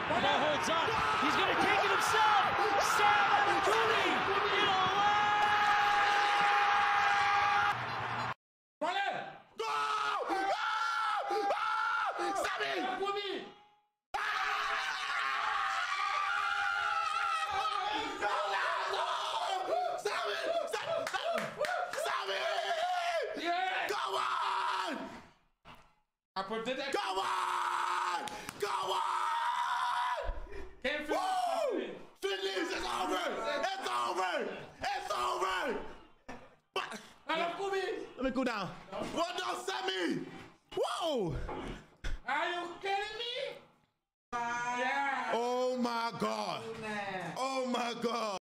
The ball holds up. He's going to take it himself. Sam Alphonso in a Run it! Go! Sammy! Yeah! Come on! I predicted that. Come on! Come on! Can't finish. Woo! Finish! It's over! It's over! It's over! Let me cool down. Well done, Sammy! Whoa! Are you kidding me? Yeah. Oh my God! Oh my God!